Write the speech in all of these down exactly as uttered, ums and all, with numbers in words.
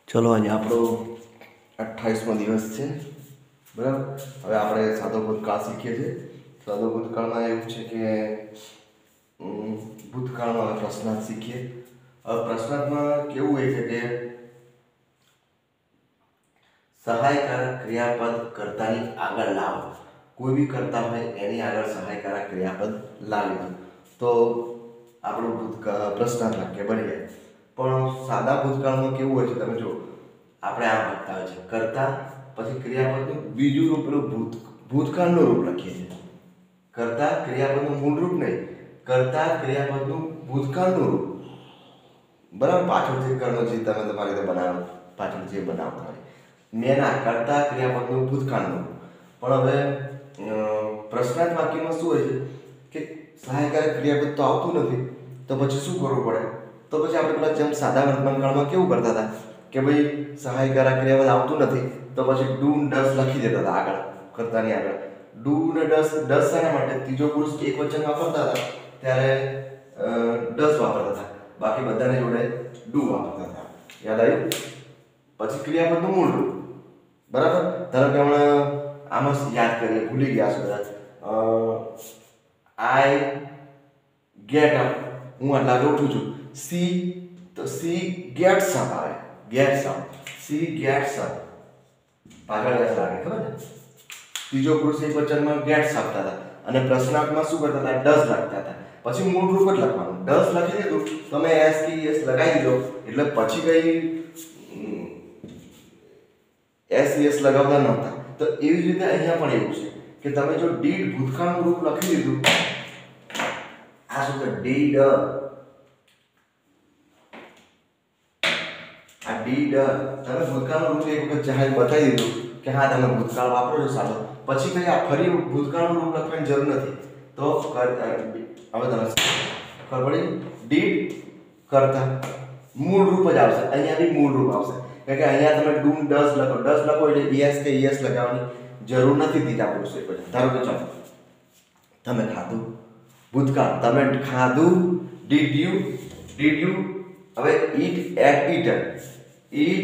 चलो आज આપણો અઠ્ઠાવીસમો દિવસ છે બરાબર। હવે આપણે સાદો ભૂતકાળ શીખીએ છીએ। સાદો ભૂતકાળમાં એવું છે કે ભૂતકાળમાં પ્રશ્નાર્થ શીખીએ। હવે પ્રશ્નાર્થમાં કેવું હોય છે કે સહાયકારક ક્રિયાપદ કર્તાની આગળ લાવો। કોઈ બી કર્તા હોય એની આગળ સહાયકારક ક્રિયાપદ લાવી દો તો આપણું ભૂતકાળ પ્રશ્નાર્થ વાક્ય બની જાય। પણ સાદા ભૂતકાળમાં કેવું હોય છે તમે જો આપણે આ લખતા હોય છે કર્તા પછી ક્રિયાપદનું બીજું રૂપ પેલું ભૂત ભૂતકાળનું રૂપ લખીએ છીએ। કર્તા ક્રિયાપદનું મૂળ રૂપ નહીં, કર્તા ક્રિયાપદનું ભૂતકાળનું રૂપ બરાબર। પાછળથી કર્મ જે તમે તમારી રીતે બનાવો પાછળ જે બનાવતા હોય મેના કર્તા ક્રિયાપદનું ભૂતકાળનું રૂપ। પણ હવે પ્રશ્નાર્થ વાક્યમાં શું હોય છે કે સહાયકારક ક્રિયાપદ તો આવતું નથી તો પછી શું કરવું પડે? તો પછી આપણે પેલા જેમ સાદા વર્તમાનકાળમાં કેવું કરતા હતા કે ભાઈ સહાયકારક ક્રિયાપદ આવતું નથી તો પછી ડુ ડસ લખી દેતા હતા આગળ કર્તાની આગળ। ડુ ને ડસ ડસ શાના માટે? ત્રીજો પુરુષ એક વચન વાપરતા હતા ત્યારે ડસ વાપરતા હતા, બાકી બધાને જોડે ડુ વાપરતા હતા। યાદ આવ્યું? પછી ક્રિયાપદનું મૂળ રૂપ બરાબર। ધારો કે હમણાં આમાં યાદ કરીએ, ભૂલી ગયા છો બધા। આઈ ગેટ અપ, હું આટલા ઉઠું છું। સી તો સી ગેટ્સ અપ આવે, gets up, she gets up પાછળ એસ લાગે ખબર ને? ત્રીજો પુરુષ એક વચનમાં ગેટ્સ આપતા હતા અને પ્રશ્નાર્થમાં શું કરતા હતા? ડસ લખતા હતા। પછી મૂળ રૂપ જ લખવાનું, ડસ લખી દીધું તમે એસ કી એસ લગાવી દીધો એટલે પછી કઈ એસ એસ લગાવતા નહોતા। તો એવી જ રીતે અહીંયા પણ એવું છે કે તમે જો ડીડ ભૂતકાળનું રૂપ લખી દીધું, આ શું છે? ડીડ આ ડીડ તમે ભૂતકાળનું રૂપ એક વખત જાહેર બતાવી દીધું કે હા તમે ભૂતકાળ વાપરો છો સાદો, પછી કઈ આ ફરી ભૂતકાળનું રૂપ લખવાની જરૂર નથી। તો હવે તમે ખબર પડી? ડીડ કરતા મૂળ રૂપ જ આવશે, અહીંયા બી મૂળ રૂપ આવશે કારણ કે અહીંયા તમે ડુ ડસ લખો, ડસ લખો એટલે એસ કે એસ લગાવવાની જરૂર નથી ત્રીજા પુરુષ એક વચન। ધારો કે ચાલો તમે ખાધું, ભૂતકાળ તમે ખાધું, ડીડ યુ ડીડ યુ હવે eat ate eaten, eat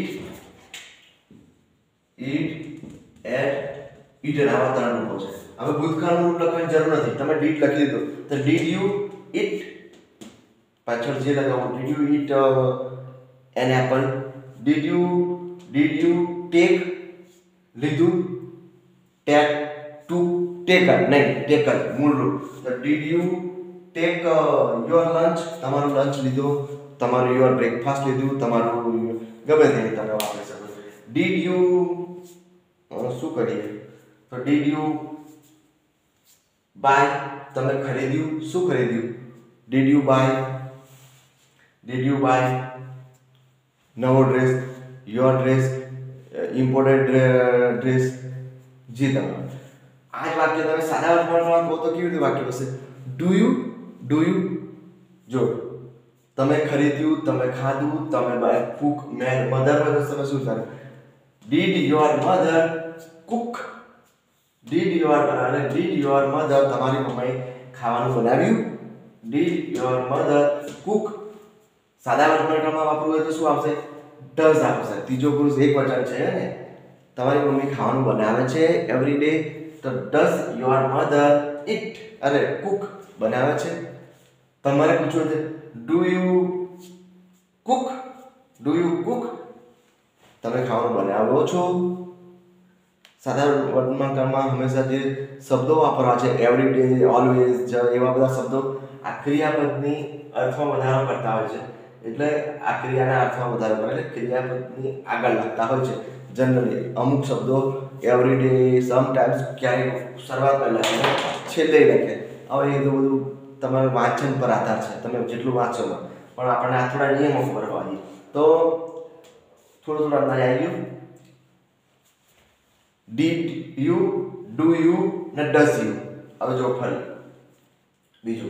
eat ate eaten આવા ત્રણ રૂપો છે। હવે ભૂતકાળનું રૂપ લખવાની જરૂર નથી, તમે ડીડ લખી દીધું તો ડીડ યુ ઈટ પાછળ જે લગાવો did you eat an apple, did you did you take લીધું, ટેક ટુ ટેકન નહીં ટેકન મૂળ રૂપ તો did you take your lunch, તમારું લંચ લીધું, તમારું યોર બ્રેકફાસ્ટ લીધું, તમારું ગમે તે તમે વાપરી શકો। ડીડ યુ શું કરીએ તો ડીડ યુ બાય, તમે ખરીદ્યું, શું ખરીદ્યું? Did you buy, did you buy નવો dress, your dress, imported dress, જી તમે આ જ વાક્ય તમે સાદા વર્તમાનમાં કહો તો કેવી રીતે વાક્ય બનશે? ડુ યુ ડુ યુ જો તમે ખરીદ્યું, તમે ખાધું, તમે બાય કુક મેડ મધર વગર તમે શું થાય? Did your mother cook, did your અને ડીડ યોર મધર તમારી મમ્મીએ ખાવાનું બનાવ્યું, ડીડ યોર મધર કુક। સાદા વર્તમાનમાં વાપરવું હોય તો શું આવશે? ડઝ આવશે, ત્રીજો પુરુષ એક વચન છે ને તમારી મમ્મી ખાવાનું બનાવે છે એવરી ડે તો ડઝ યોર મધર ઇટ અરે કુક બનાવે છે। તમારે પૂછવું છે do you cook, do you cook તમે ખાવાનું બનાવો છો? સાદા વર્તમાનકાળમાં હંમેશા જે શબ્દો વાપરવા છે એવરી ડે, ઓલવેઝ, એવા બધા શબ્દો આ ક્રિયાપદની અર્થમાં વધારો કરતા હોય છે એટલે આ ક્રિયાના અર્થમાં વધારો કરે એટલે ક્રિયાપદની આગળ લખતા હોય છે જનરલી। અમુક શબ્દો એવરી ડે, સમટાઈમ્સ ક્યારેક શરૂઆતમાં લખે, છેલ્લે લખે। હવે એ તો બધું તમારા વાંચન પર આધાર છે, તમે જેટલું વાંચો પણ આપણને આ થોડા નિયમો ખબર હોવા જોઈએ તો થોડું થોડું અંદર આવી ગયું। ડીડ યુ, ડુ યુ ને ડઝ યુ। હવે જો ફરી બીજું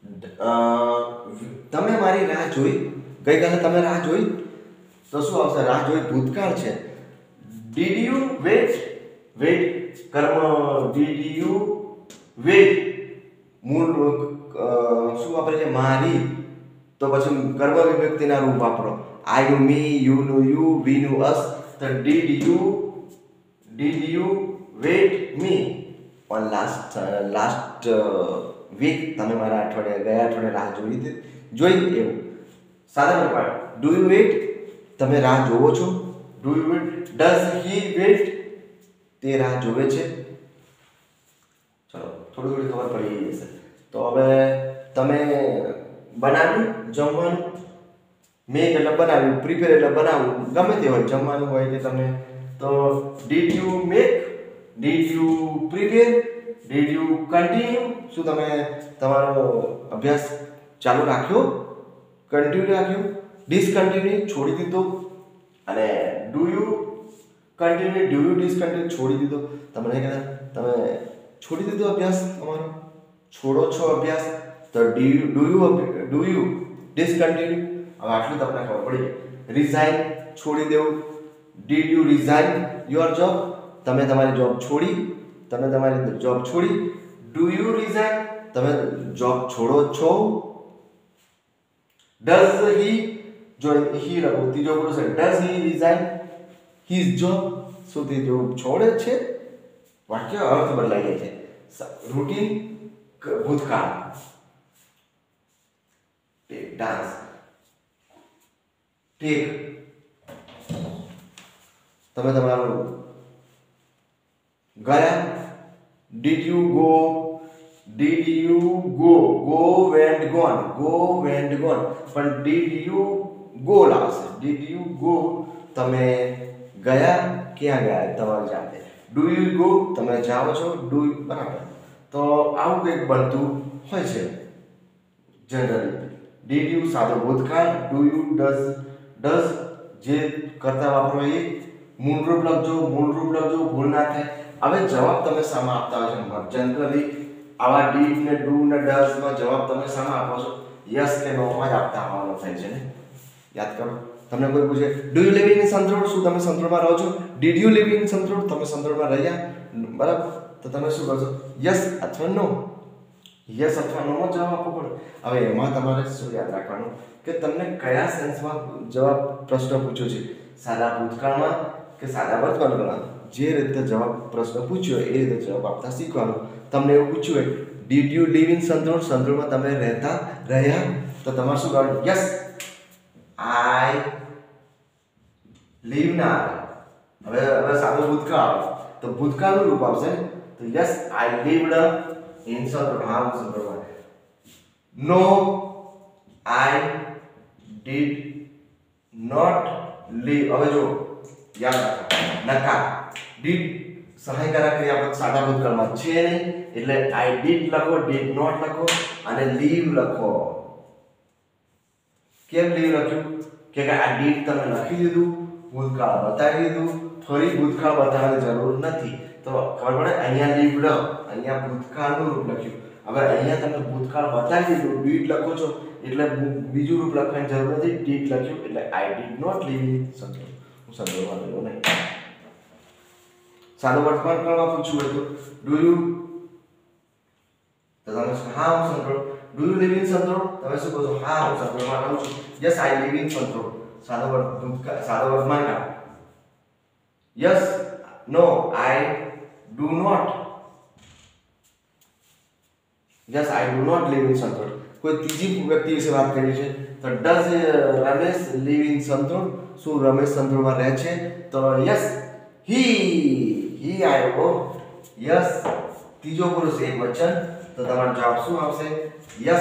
તમે મારી રાહ જોઈ, ગઈકાલે તમે રાહ જોઈ તો શું આવશે? રાહ જોઈ ભૂતકાળ છે। ડીડ યુ વેટ, વેટ કર્મ, ડીડ યુ વેટ મૂળ શું વાપરે છે? મારી, તો પછી કર્મ વિભક્તિના રૂપ વાપરો। I knew me, you knew you, we knew us. So did you did you wait me on last uh, last uh, week? તમે મારા અઠવાડિયા ગયા અઠવાડિયા રાહ જોઈ હતી જોઈ એવું સાદા પાઠ. Do you wait? તમે રાહ જોવો છો? Do you wait? Does he wait? તે રાહ જોવે છે. ચલો થોડી થોડી ખબર પડી ગઈ હશે. તો હવે તમે બનાવ્યું જમવાનું, મેક એટલે બનાવ્યું, પ્રિપેર એટલે બનાવવું, ગમે તે હોય, જમવાનું હોય કે તમે તો did you make, did you prepare, did you continue? શું તમે તમારો અભ્યાસ ચાલુ રાખ્યો, કન્ટિન્યુ રાખ્યો, ડિસકન્ટિન્યુ છોડી દીધો? અને do you continue, do you discontinue છોડી દીધો? તમને કહેતા તમે છોડી દીધો અભ્યાસ તમારો, છોડો છો અભ્યાસ, તો do you do you do you discontinue? હવે આટલું તમને ખબર પડી. રિઝાઇન છોડી દેવું, did you resign your job? તમે તમારી જોબ છોડી, તમે તમારી જોબ છોડી. Do you resign? તમે જોબ છોડો છો? ડઝ હી, જો હી લખો ત્રીજો પુરુષ, does he resign his job? શું તે જોબ છોડે છે? વાક્ય અર્થ બદલાઈ જાય છે. રૂટીન ભૂતકાળ, ડાન્સ, ટેક, તમે તમારું ગયા, did you go, did you go, go went gone, go went gone, પણ ડીડ યુ ગો લાવશે. ડીડ યુ ગો, તમે ગયા, ક્યાં ગયા તમારી જાતે. ડુ યુ ગો, તમે જાઓ છો, ડુ બરાબર. તો આવું કંઈક બનતું હોય છે જનરલી. ડીડ યુ સાદો ભૂતકાળ, ડુ યુ ડઝ, ડઝ જે કરતા વાપરો એ મૂળરૂપ લખજો, મૂળરૂપ લખજો, ભૂલ ના થાય. હવે જવાબ તમે શામાં આપતા હોય છે જનરલી? આવા ડીડ ને ડુ ને ડઝ માં જવાબ તમે શામાં આપો છો? યસ કે નો માં જ આપતા આવવાનો થાય છે ને. યાદ કરો. તમને કોઈ પૂછે do you live in Santrod? શું તમે સંતરોડમાં રહો છો? Did you live in Santrod? તમે સંતરોડમાં રહ્યા? બરાબર. તો તમે શું કરશો? યસ અથવા નો. યસ અથવા નો માં જવાબ આપવો પડે. હવે એમાં તમારે શું યાદ રાખવાનું કે તમને કયા સેન્સમાં જવાબ પ્રશ્ન પૂછ્યો છે, સાદા ભૂતકાળમાં કે સાદા વર્તમાનમાં? જે રીતે જવાબ પ્રશ્ન પૂછ્યો એ રીતે જવાબ આપતા શીખવાનું. તમને એવું પૂછ્યું હોય did you live in Santrod? સંતરોડમાં તમે રહેતા રહ્યા? તો તમારે શું કરવાનું? યસ આઈ લીવ ના આવે. હવે હવે સાદો ભૂતકાળ આવે તો ભૂતકાળનું રૂપ આવશે ને. તો yes I lived in Santrod. હા હું સંતરોડમાં. No I did not live. હવે જો યાદ રાખો નકાર ડીડ સહાયકારક ક્રિયાપદ સાદા ભૂતકાળમાં છે નહીં એટલે આઈ ડીડ લખો, ડીડ નોટ લખો અને લીવ લખો. કેમ લીવ લખ્યું? કે આ ડીડ તમે લખી દીધું, ભૂતકાળ બતાવી દીધું, ફરી ભૂતકાળ બતાવવાની જરૂર નથી. તો ખબર પડે અહીંયા લીવ લ, અહીંયા ભૂતકાળનું રૂપ લખ્યું. હવે અહીંયા તમે ભૂતકાળ બતાવી દીધું, ડીડ લખો છો એટલે બીજું રૂપ લખવાની જરૂર નથી, ડીડ લખ્યું એટલે I did not live in Santrod. હું સંતરોડમાં રહ્યો નહીં. સાદો વર્તમાન કાળમાં પૂછ્યું હોય તો ડુ યુ, તો તમે હા હું Santrod. Do you live in Santrod? તમે શું કહો છો? હા હું સંતરોડમાં રહું છું. Yes I live in Santrod. સાદો ભૂતકાળ, સાદો વર્તમાન કાળ. Yes no I do not. Yes I do not live in Santrod. કોઈ ત્રીજી વ્યક્તિ વિશે વાત કરી છે તો does Ramesh live in Santrod? શું રમેશ સંતરોડમાં રહે છે? તો યસ હી, હી આવ્યો. યસ ત્રીજો પુરુષ એક વચન તો તમારો જવાબ શું આવશે? યસ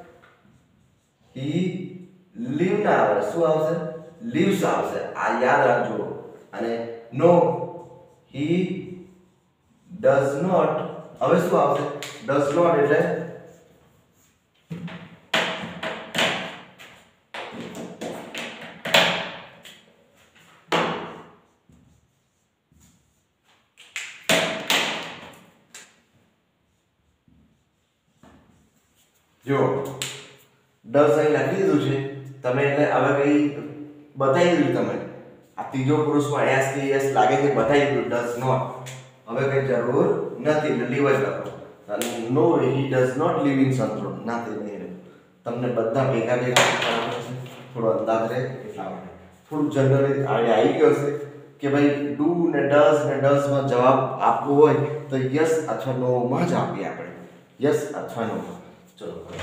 હી લીવ ના આવે, શું આવશે? લીવ્સ આવશે. આ યાદ રાખજો. અને નો હી ડઝ નોટ. હવે શું આવશે? ડઝ નોટ એટલે જો ડઝ અહીં લખી દીધું છે તમે એટલે હવે કઈ બતાવી દીધું તમે. આ ત્રીજો પુરુષમાં એસ કે એસ લાગે છે, બતાવી દીધું ડઝ નોટ. હવે કઈ જરૂર નથી એટલે લીવ જ લખો. અને no he does not live in Santrod. ના તે નહીં તમને બધા ભેગા ભેગા કરવાના છે. થોડો અંદાજ રહે એટલા માટે થોડું જનરલી આઈડિયા આવી ગયો હશે કે ભાઈ ડુ ને ડઝ ને ડઝમાં જવાબ આપવો હોય તો યસ અથવા નો માં જ આપીએ આપણે યસ અથવા નો માં ચલો હવે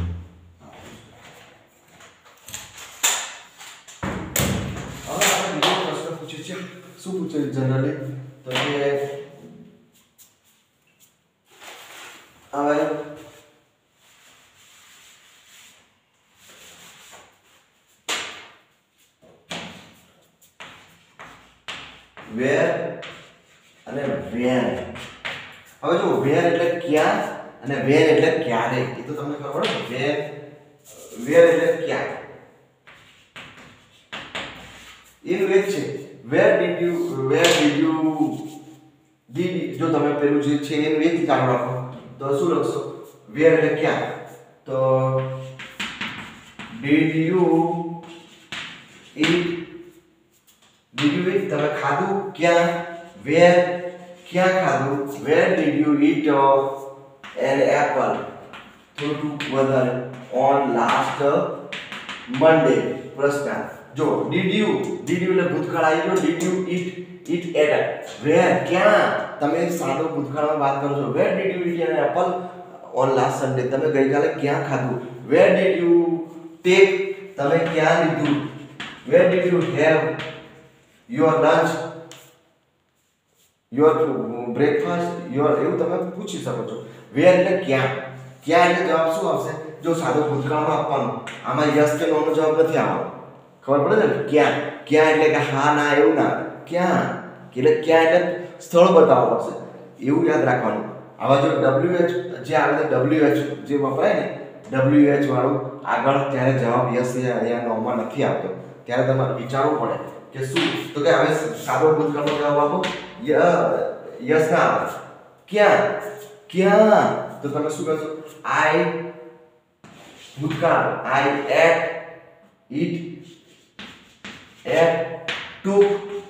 આપણે બીજો પ્રશ્ન પૂછ્યો છે શું પૂછે જનરલી તો કે હવે where અને when હવે જો where એટલે ક્યાં અને when એટલે ક્યારે એ તો તમને ખબર પડે where where એટલે ક્યાં એનું એક છે where did you where did you did જો તમે પેલું જે છે એનું એક ચાલુ રાખો તો શું લખશો where એટલે ક્યાં તો did you eat did you eat તમે ખાધું ક્યાં where ક્યાં ખાધું where did you eat uh, an apple થોડું વધારે on last Monday પ્રશ્ન જો did you did you એટલે ભૂતકાળ આવી ગયો did you eat eat at where ક્યાં તમે સાદો ભૂતકાળમાં વાત કરો છો where did you eat an apple on last Sunday તમે ગઈકાલે ક્યાં ખાધું where did you take તમે ક્યાં લીધું where did you have your lunch your breakfast your એવું તમે પૂછી શકો છો where એટલે ક્યાં ક્યાં એટલે જવાબ શું આવશે જો સાદો ભૂતકાળમાં આપવાનો આમાં યસ કે નો નો જવાબ નથી આવવાનો ખબર પડે ને ક્યાં ક્યાં એટલે કે હા ના એવું ના ક્યાં એટલે ક્યાં એટલે સ્થળ બતાવવું પડશે એવું યાદ રાખવાનું આવા જો wh જે આવે wh જે વપરાય ને wh વાળું આગળ ત્યારે જવાબ યસ યા નો માં નથી આવતો ત્યારે તમારે વિચારવું પડે કે શું તો કે હવે સાદો ભૂતકાળનો જવાબ આપો યસ ના આવે ક્યાં ક્યાં તો તમે શું કહેશો આઈ ભૂતકાળ I ate eat ate took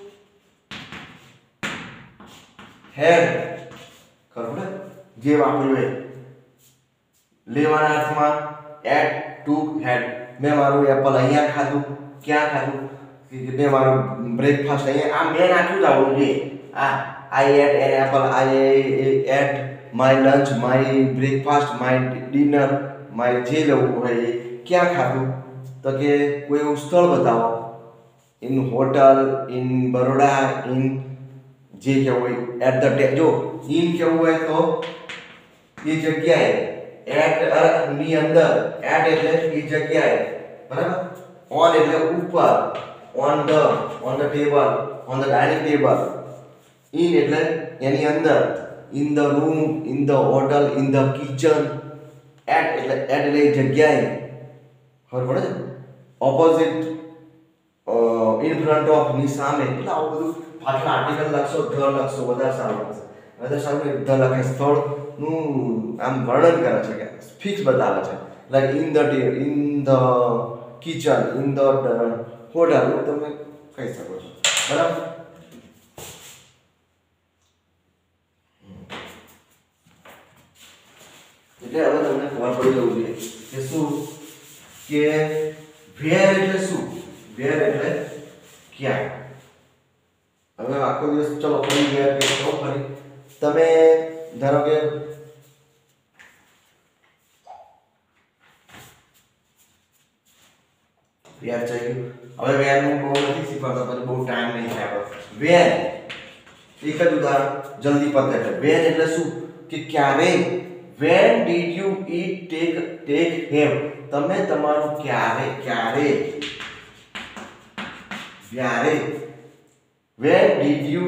had ખબર જે વાપર્યું એ લેવાના અર્થમાં એટ took had મેં મારું એપલ અહીંયા ખાધું ક્યાં ખાધું કે મારું બ્રેકફાસ્ટ અહીંયા આ મેં નાખ્યું જ આવડું જોઈએ આ I ate an apple I ate my lunch my breakfast my dinner my જે લેવું હોય એ ક્યાં ખાધું તો કે કોઈ એવું સ્થળ બતાવો in hotel in Baroda in જે કેવું હોય એટ ધ ટે જો ઇન કેવું હોય તો એ જગ્યાએ એટ ની અંદર એટ એટલે એ જગ્યાએ બરાબર ઓન એટલે ઉપર on the on the table on the dining table in એટલે એની અંદર in the room in the hotel in the kitchen at એટલે at એટલે જગ્યાએ ખબર પડે છે opposite in front of ની સામે એટલે આવું બધું પાછળ આર્ટિકલ લખશો ધ લખશો વધારે સારું લાગશે વધારે સારું ધ લખે સ્થળ નું આમ વર્ણન કરે છે કે ફિક્સ બતાવે છે like in the in the kitchen in the hotel એવું તમે કહી શકો છો બરાબર એટલે હવે તમને ખબર પડી જવું જોઈએ કે શું કે where એટલે શું where એટલે ક્યાં હવે આખો દિવસ ચલો ફરી where કે તો ફરી તમે ધારો કે where થઈ ગયું હવે where નું બહુ નથી શીખવાડતા પછી બહુ ટાઈમ નહીં થાય આપણે where એક જ ઉદાહરણ જલ્દી પતે એટલે where એટલે શું કે ક્યારે when did you eat take take him તમે તમારું ક્યારે ક્યારે ક્યારે when did you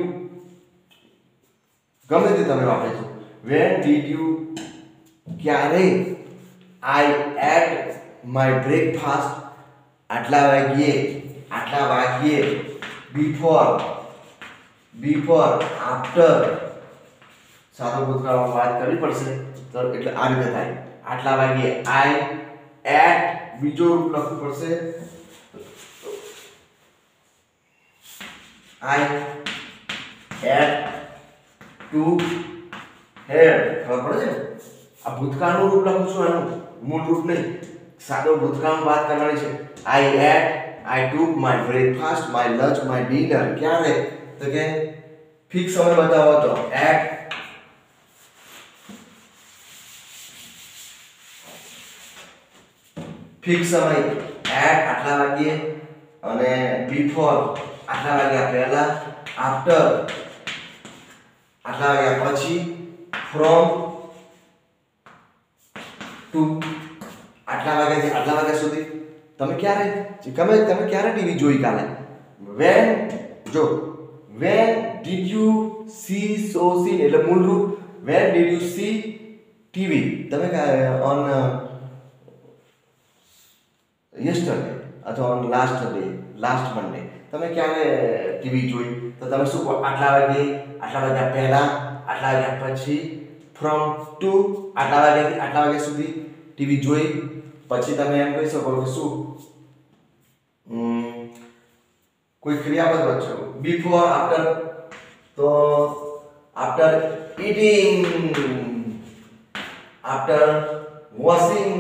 ગમે તે તમે વાપરે છો when did you ક્યારે I ate my breakfast આટલા વાગ્યે આટલા વાગ્યે before before after સાદો ભૂતકાળમાં વાત કરવી પડશે તો એટલે આ રીતે થાય આટલા વાગ્યે I at બીજો રૂપ લખવું પડશે I at to had ખબર પડે છે આ ભૂતકાળનું રૂપ લખું છું આનું મૂળ રૂપ નહીં સાદો ભૂતકાળમાં વાત કરવાની છે. I ate, I took my breakfast, my lunch, my dinner. ક્યારે? તો કે ફિક્સ સમય બતાવો તો at ફિક્સ સમય at આટલા વાગ્યે અને before આટલા વાગ્યા પહેલા, after આટલા વાગ્યા પછી, from to આટલા વાગ્યાથી આટલા વાગ્યા સુધી. તમે ક્યારે તમે તમે ક્યારે ટીવી જોઈ કાલે? when જો when did you see so seen એટલે મૂળરૂપ when did you see TV? તમે on yesterday અથવા on last day last monday તમે ક્યારે ટીવી જોઈ? તો તમે શું કહો? આટલા વાગે, આટલા વાગ્યા પહેલા, આટલા વાગ્યા પછી, from to આટલા વાગ્યાથી આટલા વાગ્યા સુધી ટીવી જોઈ. પછી તમે એમ કહી શકો કે શું કોઈ ક્રિયાપદ વચ્ચે before after તો after eating, after washing,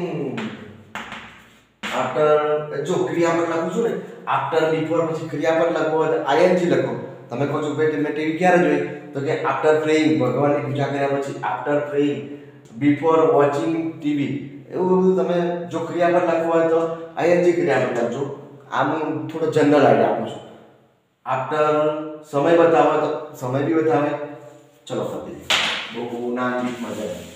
after જો ક્રિયાપદ લખું છું ને after before પછી ક્રિયાપદ લખો હોય તો ing લખો. તમે કહો છો ભાઈ મેં ટીવી ક્યારે જોઈ? તો કે after praying ભગવાનની પૂજા કર્યા પછી, after praying, before watching TV. એવું બધું તમે જો ક્રિયાપદ લખવું હોય તો ing ક્રિયાપદ લખજો. આમ થોડો જનરલ આઈડિયા આપું છું. આફ્ટર સમય બતાવો તો સમય બી બતાવે. ચલો ફરી બહુ નાની મજા આવે.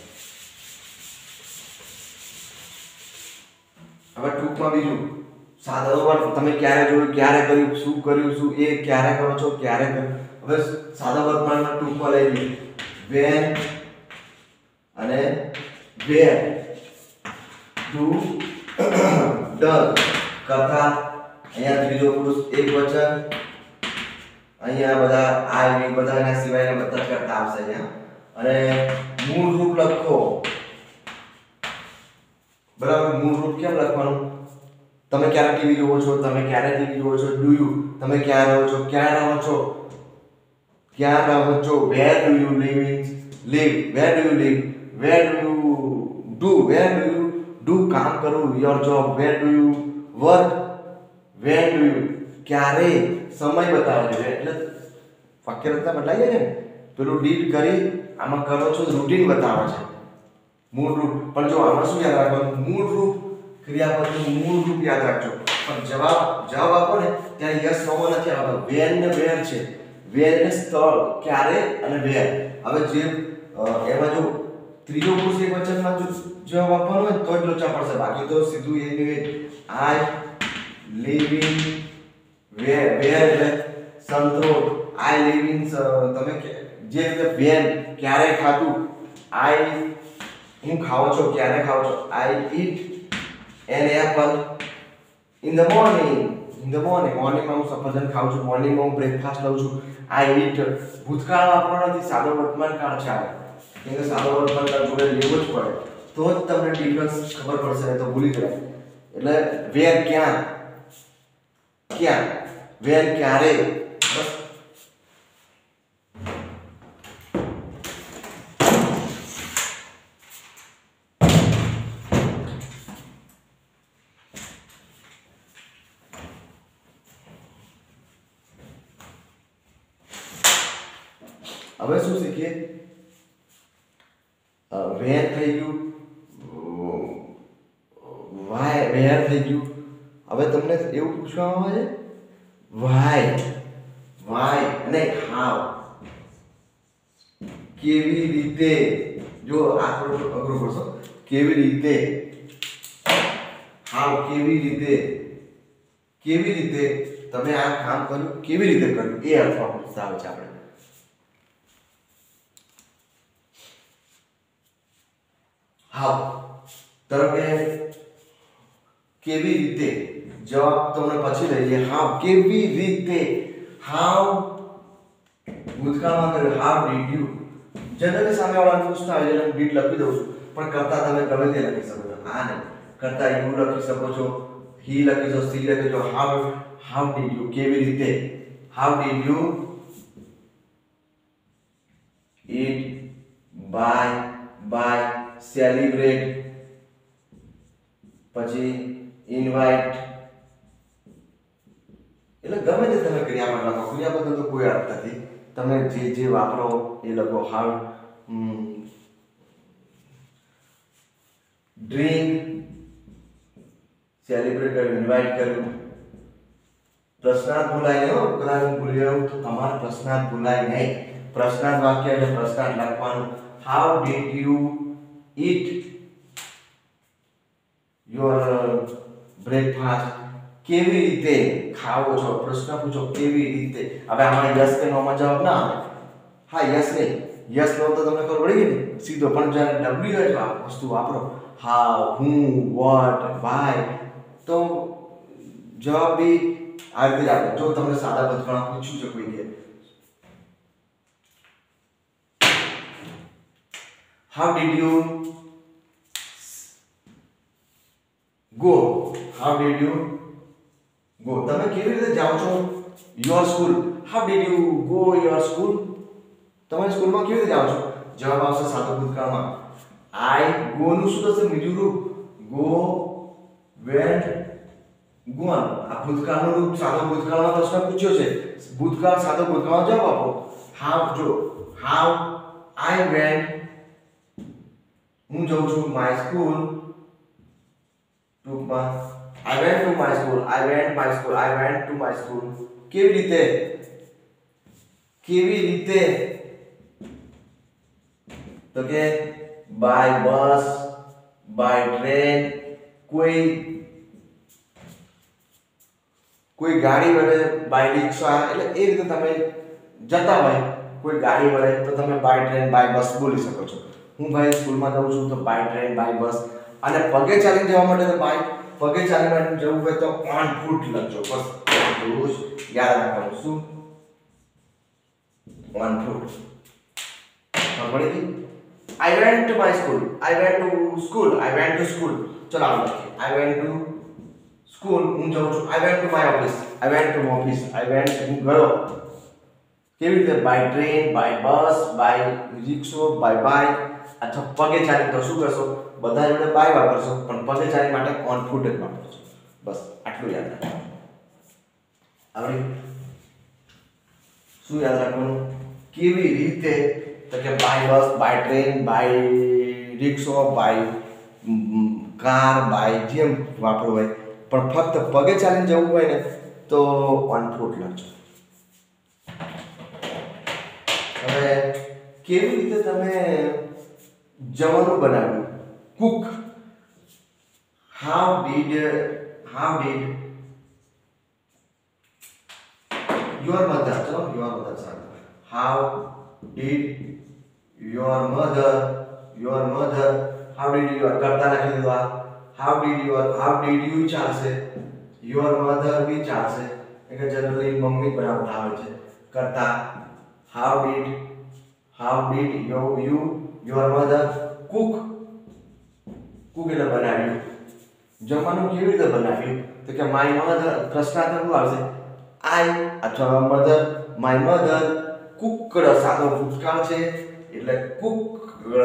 હવે ટૂંકમાં બીજું સાદો વર્ગ તમે ક્યારે જોયું, ક્યારે કર્યું, શું કર્યું, શું એ ક્યારે કરો છો, ક્યારે કર્યું. હવે સાદા વર્તમાનમાં ટૂંકમાં લઈ લઈએ. when અને where, do, done કરતા. અહીંયા ત્રીજો પુરુષ એક વચન, અહીંયા બધા આ વી બધાના સિવાયના બધા કરતા આવશે અહીંયા. અને મૂળ રૂપ લખો. બરાબર, મૂળ રૂપ કેમ લખવાનું? તમે ક્યારે ટીવી જોવો છો, તમે ક્યારે ટીવી જોવો છો, ડુ યુ તમે ક્યાં રહો છો, ક્યાં રહો છો, ક્યાં રહો છો, where do you live in live, where do you live, where do you do, where do you do કામ કરું, your job, where do you work, where do you ક્યારે સમય બતાવે છે એટલે વાક્ય રચના બદલાઈ જાય ને. પેલું ડીડ કરી આમાં કરો છો રૂટીન બતાવે છે મૂળ રૂપ. પણ જો આમાં શું યાદ રાખવાનું? મૂળ રૂપ ક્રિયાપદનું મૂળ રૂપ યાદ રાખજો. પણ જવાબ જવાબ આપો ને ત્યાં યસ નો નથી આવતો. વેર ને વેર છે. વેર ને સ્થળ, ક્યારે અને વેર. હવે જે એમાં જો ત્રીજો પુરુષ એક વચનમાં જો જવાબ આપવાનો હોય તો જ લોચા પડશે. બાકી તો સીધું એ ને આઈ live in where where એટલે સંતોષ. આઈ live in તમે જે રીતે વેન ક્યારે ખાતું, આઈ હું ખાઉં છું, ક્યારે ખાઉં છું, આઈ eat an apple in the morning, in the morning મોર્નિંગમાં હું સફરજન ખાઉં છું, મોર્નિંગમાં હું બ્રેકફાસ્ટ લઉં છું. આઈ eat ભૂતકાળ વાપરવાનો નથી, સાદો વર્તમાન કાળ છે આ. કેમ કે સાદો વર્તમાન કાળ જોડે લેવું જ પડે તો જ તમને ડિફરન્સ ખબર પડશે, નહીં તો ભૂલી જવાય. એટલે વેર ક્યાં, ક્યાં, વેર ક્યારે. બસ હવે શું શીખીએ? વેર થઈ ગયું, વાય વેર થઈ ગયું. હવે તમને એવું પૂછવામાં આવે છે વાય, વાય અને હાવ, કેવી રીતે. જો આ થોડું અઘરું પડશે. કેવી રીતે, હાવ કેવી રીતે, કેવી રીતે તમે આ કામ કર્યું, કેવી રીતે કર્યું એ અર્થમાં પૂછતા આવે છે આપણે. હાવ ધારો કે કેવી રીતે જવાબ તમને પછી લઈએ. હાવ કેવી રીતે, હાવ ભૂતકાળમાં કર્યું, હાવ ડીડ યુ. જનરલી સામેવાળાને પૂછતા હોય એટલે હું ડીડ લખી દઉં છું, પણ કરતા તમે ગમે તે લખી શકો છો. આ નહીં, કરતા યુ લખી શકો છો, હી લખી શકો, સી લખી શકો. હાવ હાવ ડીડ યુ કેવી રીતે, how did you eat, by by, celebrate પછી ઇન્વાઇટ એટલે ગમે તે તમે ક્રિયાપદ લખો, ક્રિયાપદનો તો કોઈ અર્થ નથી, તમે જે જે વાપરો એ લખો. હાવ ડ્રિંક સેલિબ્રેટ કર્યું, ઇન્વાઇટ કર્યું. પ્રશ્નાર્થ ભૂલાય નહીં હો, કદાચ હું ભૂલી ગયો તો તમારે પ્રશ્નાર્થ ભૂલાય નહીં. પ્રશ્નાર્થ વાક્ય એટલે પ્રશ્નાર્થ લખવાનું. How did you eat your breakfast? કેવી રીતે ખાવો છો? પ્રશ્ન પૂછો કેવી રીતે. હવે આમાં યસ કે નો માં જવાબ ના આવે. હા યસ નહીં, યસ નો તો તમને ખબર પડી ગઈ ને સીધો. પણ જ્યારે ડબલ્યુ એચ વસ્તુ વાપરો, હાઉ, હું, વોટ, વાય, તો જવાબ બી આ રીતે આપો. જો તમને સાદા ભૂતકાળ પૂછ્યું છે કોઈ કે how did you go, how did you go, તમે કેવી રીતે જાઓ છો your school? How did you go your school? તમે સ્કૂલમાં કેવી રીતે જાઓ છો? જવાબ આવશે સાદો ભૂતકાળમાં આઈ ગો નું શું થશે બીજું રૂપ? Go, went, gone. આ ભૂતકાળનું રૂપ સાદો ભૂતકાળમાં પ્રશ્ન પૂછ્યો છે. ભૂતકાળ સાદો ભૂતકાળમાં જવાબ આપો. હાઉ, જો હાઉ આઈ વેન્ટ, હું જાઉં છું માય સ્કૂલ, ટૂંકમાં I went to my school. I went my school. I went to my school. કેવી રીતે? કેવી રીતે? તો કે by bus, by train, કોઈ કોઈ ગાડી વડે, by રિક્ષા, એટલે એ રીતે તમે જતા હોય કોઈ ગાડી વડે તો તમે by train, by bus બોલી શકો છો. હું ભાઈ સ્કૂલમાં જાઉં છું તો by train, by bus. અને પગે ચાલીને જવા માટે તો by પગે ચાલીને જવું હોય તો ઓન ફૂટ લખજો. બસ એટલું જ યાદ રાખવાનું. શું? On foot. ખબર પડી? I went to my school. I went to school. I went to school. ચલો આમ લખીએ. I went to school. હું જાઉં છું. I went to my office. I went to office. I went હું ગયો. કેવી રીતે? by train, by bus, by રિક્ષો, by bike. અથવા પગે ચાલી તો શું કરશો? બધા જોડે બાય વાપરશો, પણ પગે ચાલી માટે ઓન ફૂટ જ વાપરશો. બસ આટલું યાદ રાખવાનું. આવડી? શું યાદ રાખવાનું? કેવી રીતે? તો કે by bus, by train, by રિક્ષો, બાય કાર, બાય જેમ વાપરવું હોય, પણ ફક્ત પગે ચાલીને જવું હોય ને તો ઓન ફૂટ લખજો. હવે કેવી રીતે તમે જમવાનું બનાવ્યું? cook. How did how did your mother, so your mother, sorry. How did your mother your mother how did your કરતા લખી દીધા. how did your how did you ચાલશે, your mother બી ચાલશે, એટલે જનરલી મમ્મી બનાવતા આવે છે કરતા. how did how did you you your mother cook? Cook એટલે બનાવ્યું. જમવાનું કેવી રીતે બનાવ્યું? તો કે માય મધર, પ્રશ્નાર્થ શું આવશે? આઈ અથવા મધર, માય મધર કુકડ, સાદો ભૂતકાળ છે એટલે કુકડ,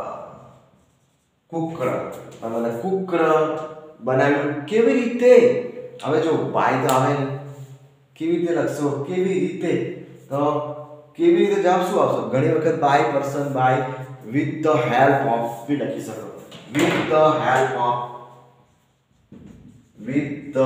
કુકડ અને કુકડ બનાવ્યું. કેવી રીતે? હવે જો બાય તો આવે ને, કેવી રીતે લખશો? કેવી રીતે? તો કેવી રીતે જવાબ શું આવશે? ઘણી વખત by person, by with the help of બી લખી શકો. with the help of with the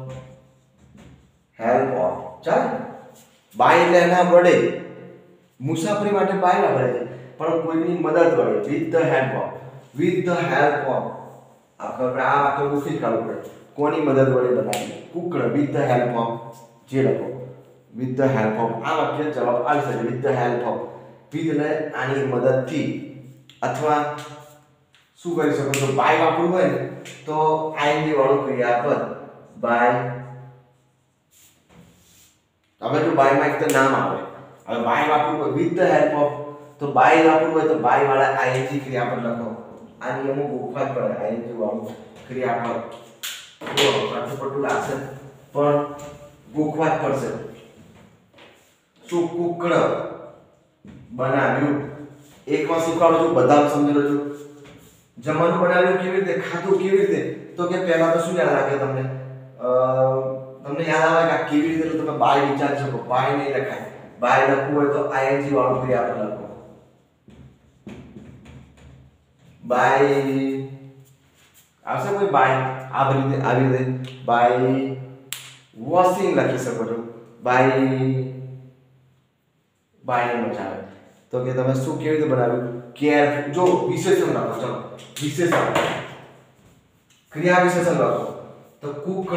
help of ચાલ બાય એટલે એના વડે. મુસાફરી માટે બાય વાપરે છે, પણ કોઈની મદદ વડે. with the help of with the help of આપણે આ વાક્ય ઉફી કાઢવું પડે. કોની મદદ વડે બનાવી? Cooked. with the help of જે લખો with the help of આ વાક્ય જવાબ આવી શકે. with the help of with એટલે આની મદદથી. અથવા શું કરી શકો છો? બાય વાપરવું હોય ને તો આઈએનજી વાળું ક્રિયાપદ બાય. હવે જો બાય માં એક તો નામ આવે. હવે બાય વાપરવું હોય વિથ ધ હેલ્પ ઓફ, તો બાય વાપરવું હોય તો બાય વાળા આઈએનજી ક્રિયાપદ લખો. આ નિયમો ગોખવા જ પડે. આઈએનજી વાળું ક્રિયાપદ તો કાચું પટ્ટું લાગશે પણ ગોખવા જ પડશે. શું? કુકડ બનાવ્યું. એકમાં શીખવાડું છું, બધા સમજી લેજો. જમવાનું બનાવ્યું કેવી રીતે, ખાધું કેવી રીતે, તો કે પહેલા તો શું યાદ રાખે તમને, અ તમને યાદ આવે કે આ કેવી રીતે, એટલે તમે બાય વિચારી શકો. બાય નહીં લખાય, બાય લખવું હોય તો આઈએનજી વાળું ક્રિયાપદ લખો. બાય આવશે કોઈ બાય આવી રીતે, આવી રીતે બાય વોશિંગ લખી શકો છો. બાય બાય મજા આવે તો કે તમે શું કેવી રીતે બનાવ્યું, કેર. જો વિશેષણ લખો, ચલો વિશેષણ, ક્રિયા વિશેષણ લખો તો કુકડ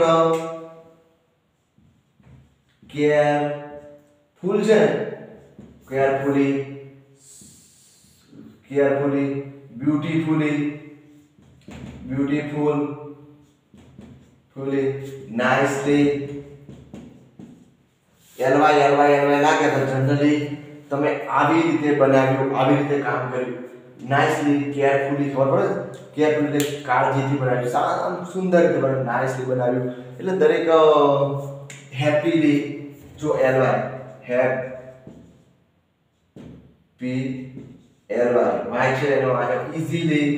કેર ફૂલ છે ને, carefully, carefully, beautifully, beautiful, fully, nicely. L Y L Y L Y લાગે તો જનરલી તમે આવી રીતે બનાવ્યું, આવી રીતે કામ કર્યું. નાઇસલી, કેરફુલી, ખબર પડે, કેરફુલી એટલે કાળજીથી બનાવ્યું, સારા સુંદર રીતે બનાવ્યું, નાઇસલી બનાવ્યું. એટલે દરેક હેપીલી, જો એલવાય હેપી, એલવાય વાય છે એનો આ ઈઝીલી,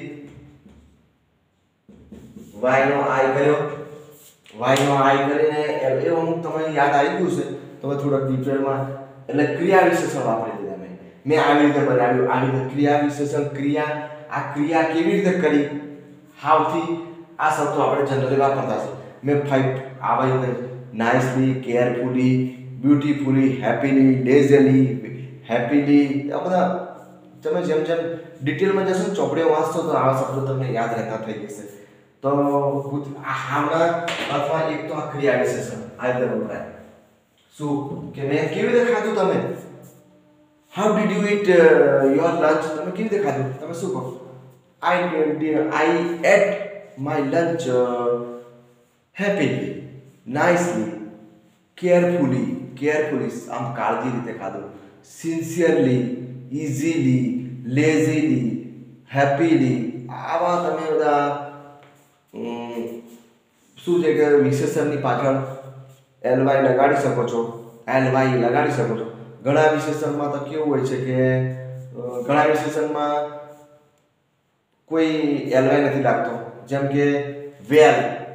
વાય નો આઈ કર્યો, વાય નો આઈ કરીને એ અમુક તમને યાદ આવી ગયું છે તમે થોડાક ડિટેલમાં. એટલે ક્રિયા વિશેષણ વાપરી દીધા મેં મેં આવી રીતે બનાવ્યું, આવી રીતે ક્રિયા વિશેષણ. ક્રિયા, આ ક્રિયા કેવી રીતે કરી, હાવથી આ શબ્દો આપણે જનરલી વાપરતા છે. મેં ફાઈવ આવી રીતે nicely, carefully, beautifully, happily, lazily, happily, આ બધા તમે જેમ જેમ ડિટેલમાં જશો ને, ચોપડીઓ વાંચશો તો આવા શબ્દો તમને યાદ રહેતા થઈ જશે. તો આ હાવના અથવા એક તો આ ક્રિયા વિશેષણ આ રીતે વપરાય. શું કે મેં કેવી રીતે ખાધું, તમે how did you eat your lunch, તમે કેવી રીતે ખાધું, તમે શું કહો, I I ate my lunch happily, nicely, carefully, carefully આમ કાળજી રીતે ખાધું, સિન્સિયરલી, ઇઝીલી, લેઝીલી, હેપીલી. આવા તમે બધા શું છે કે વિશેષણની પાછળ એલવાય લગાડી શકો છો, એલવાય લગાડી શકો છો. ઘણા વિશેષણમાં તો કેવું હોય છે કે ઘણા વિશેષણમાં કોઈ એલવાય નથી લાગતો, જેમ કે વેલ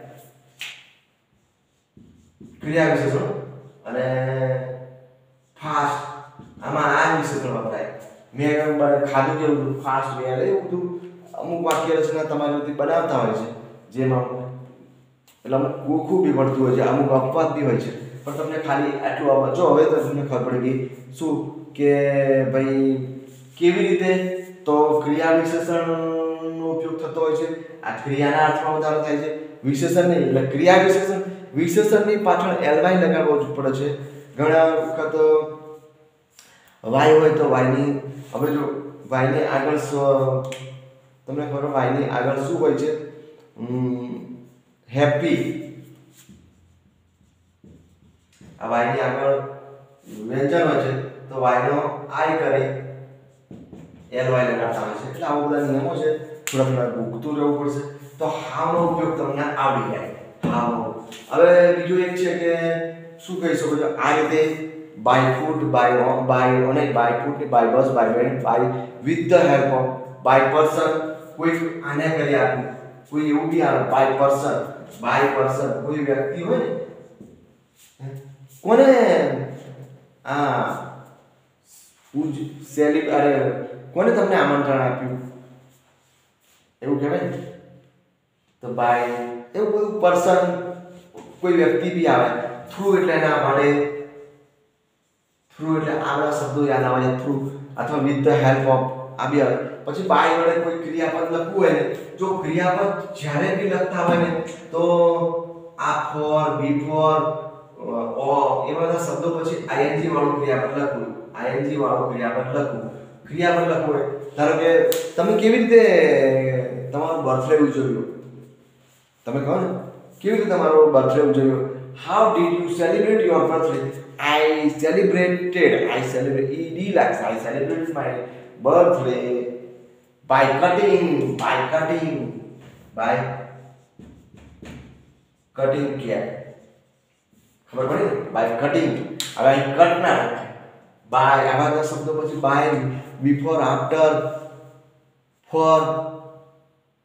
ક્રિયા વિશેષણ અને ફાસ્ટ, આમાં આ વિશેષણ વપરાય. મેં ખાધું કેવું, ફાસ્ટ, વેલ, એવું બધું અમુક વાક્ય રચના તમારી રીતે બનાવતા હોય છે, જેમાં એટલે અમુક ગોખું બી પડતું હોય છે, અમુક અપવાદ બી હોય છે. પણ તમને ખાલી આટલું આવડે, જો હવે તો તમને ખબર પડી ગઈ શું કે ભાઈ કેવી રીતે, તો ક્રિયા વિશેષણનો ઉપયોગ થતો હોય છે. આ ક્રિયાના અર્થમાં વધારો થાય છે, વિશેષણ નહીં. એટલે ક્રિયા વિશેષણ, વિશેષણની પાછળ એલવાય લગાડવો પડે છે. ઘણા વખત વાય હોય તો વાયની, હવે જો વાયની આગળ તમને ખબર, વાયની આગળ શું હોય છે, હેપી. આ વાયની આગળ વ્યંજન હોય છે તો વાયનો આઈ કરી એલ વાય લગાડતા હોય છે. એટલે આવા બધા નિયમો છે, થોડા થોડા ભૂગતું રહેવું પડશે. તો હાવનો ઉપયોગ તમને આવડી જાય. હાવનો હવે બીજું એક છે કે શું કહી શકો છો, આ રીતે બાય ફૂટ, બાય બાય અને by foot, by bus, by van, by with the help of, by person, કોઈ આને કરી આપ્યું, કોઈ એવું બી આવે બાય પર્સન, બાય પર્સન કોઈ વ્યક્તિ હોય ને, કોને આ પૂજ સેલિબ અરે કોને તમને આમંત્રણ આપ્યું એવું કહેવાય ને, તો બાય એવું બધું પર્સન, કોઈ વ્યક્તિ બી આવે. થ્રુ એટલે ના મળે, થ્રુ એટલે આ બધા શબ્દો યાદ આવે છે, થ્રુ અથવા વિથ ધ હેલ્પ ઓફ આ બી આવે. પછી બાય વડે કોઈ ક્રિયાપદ લખવું હોય ને, જો ક્રિયાપદ જ્યારે બી લખતા હોય ને તો આ ફોર, બી ફોર, ઓ એ બધા શબ્દો પછી આઈએનજી વાળું ક્રિયાપદ લખવું, આઈએનજી વાળું ક્રિયાપદ લખવું. ક્રિયાપદ લખવું હોય, ધારો કે તમે કેવી રીતે તમારો બર્થડે ઉજવ્યો, તમે કહો ને કેવી રીતે તમારો બર્થડે ઉજવ્યો, how did you celebrate your birthday, I celebrated, I celebrate ED લાગ્સ, I celebrated my birthday by cutting, by cutting, by cutting cake. ખબર પડી ને, બાય કટિંગ. હવે અહીં કટ ના રાખે, બાય આવા બધા શબ્દો પછી બાય, બિફોર, આફ્ટર, ફોર,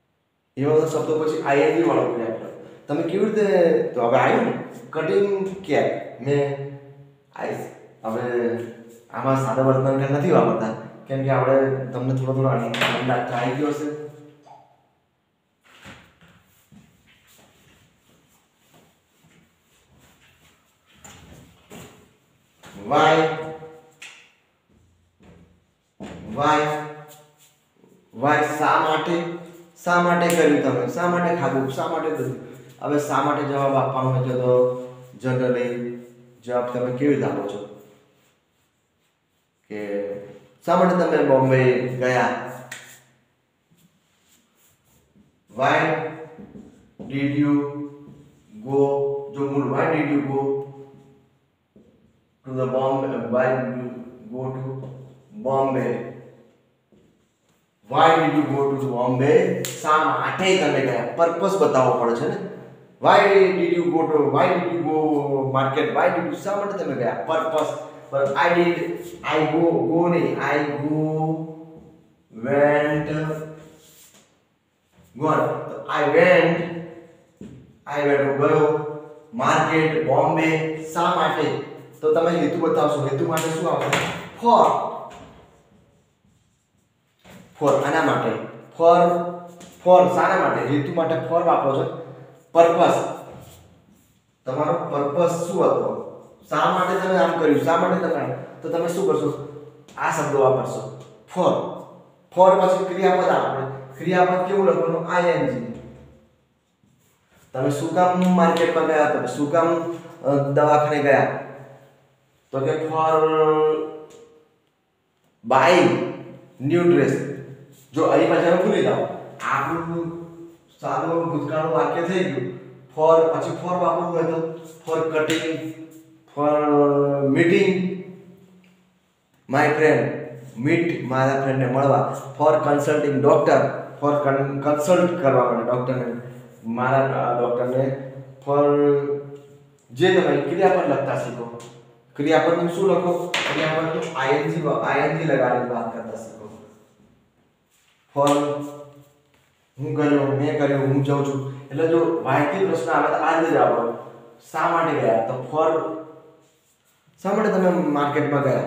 એવા બધા શબ્દો પછી આઈએનજી વાળો ક્રિયાપદ તમે કેવી રીતે તો હવે આવ્યું ને કટિંગ કેપ મેં આઈસ હવે આમાં સાદા વર્તમાન નથી વાપરતા કેમ કે આપણે તમને થોડો થોડો અંદાજ આવી ગયો હશે. વાય વાય વાય શા માટે શા માટે કર્યું તમે શા માટે ખાધું શા માટે કર્યું. હવે શા માટે જવાબ આપવાનો હોય છે તો જનરલી જવાબ તમે કેવી રીતે આપો છો કે શા માટે તમે બોમ્બે ગયા. વાય ડીડ યુ ગો જો મૂળ why did you go to the Bombay. Why did you go to Bombay? Why did you go to Bombay? શા માટે તમે ગયા પર્પસ બતાવવો પડે છે ને. Why did you go to why did you go market? Why did you શા માટે તમે ગયા purpose. but I did I go go નહીં I go went gone I went I went ગયો માર્કેટ બોમ્બે શા માટે તો તમે હેતુ બતાવશો. હેતુ માટે શું આવશે ફોર ફોર આના માટે ફોર ફોર શાના માટે હેતુ માટે ફોર વાપરો છો. પર્પસ તમારો પર્પસ શું હતો શા માટે તમે આમ કર્યું શા માટે તમે તો તમે શું કરશો આ શબ્દો વાપરશો ફોર ફોર પછી ક્રિયાપદ આપણે ક્રિયાપદ કેવું લખવાનું આઈએનજી. તમે શું કામ માર્કેટમાં ગયા તમે શું કામ દવાખાને ગયા તો કે ફોર બાઈંગ ન્યુ ડ્રેસ. જો અહીં પાછળ ભૂલી જાઓ આપણું સાદું ભૂતકાળનું વાક્ય થઈ ગયું ફોર પછી ફોર વાપરવું હોય તો for cutting for meeting my friend meet મારા ફ્રેન્ડને મળવા for consulting doctor for consult કરવા માટે ડોક્ટરને મારા ડોક્ટરને ફોર જે તમે ક્રિયાપદ લખતા શીખો. ક્રિયાપદનું શું લખો ક્રિયાપદનું આઈએનજી આઈએનજી લગાડીને વાત કરતા શીખો. ફોર હું કર્યો મેં કર્યો હું જાઉં છું એટલે જો વાક્ય પ્રશ્ન આવે તો આ જ જવાબ આવે. શા માટે ગયા તો ફોર શા માટે તમે માર્કેટમાં ગયા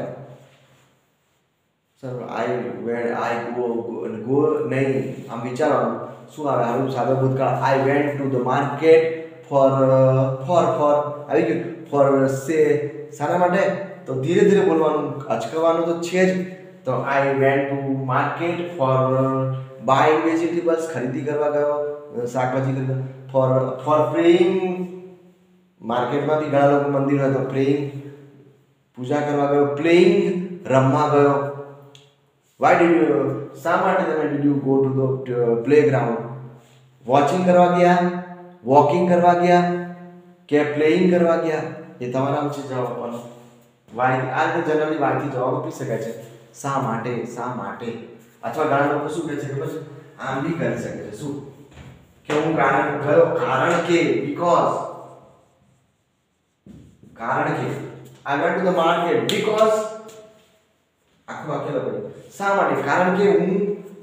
sir I went I go go નહીં આમ વિચારવાનું શું આવે હારું સાદો ભૂતકાળ I went to the market for for for આવી ગયું ફોર સે શાના માટે તો ધીરે ધીરે બોલવાનું અચકવાનું તો છે જ. તો I went to market for buy vegetables ખરીદી કરવા ગયો શાકભાજી ખરીદવા ફોર ફોર પ્રેઇંગ માર્કેટમાં બી ઘણા લોકો મંદિર હોય તો પ્રેઇંગ પૂજા કરવા ગયો પ્લેઇંગ રમવા ગયો. વાય ડીડ યુ શા માટે તમે did you go to the playground watching કરવા ગયા વોકિંગ કરવા ગયા કે પ્લેઇંગ કરવા ગયા એ તમારા છે જવાબ આપવાનો. વાય આ રીતે જનરલી વાયથી જવાબ આપી શકાય છે શા માટે શા માટે. અથવા ઘણા લોકો શું કહે છે ખબર છે આમ બી કરી શકે છે શું કે હું કારણ ગયો કારણ કે બીકોઝ કારણ કે I went to the market because આખું વાક્ય લખો શા માટે કારણ કે હું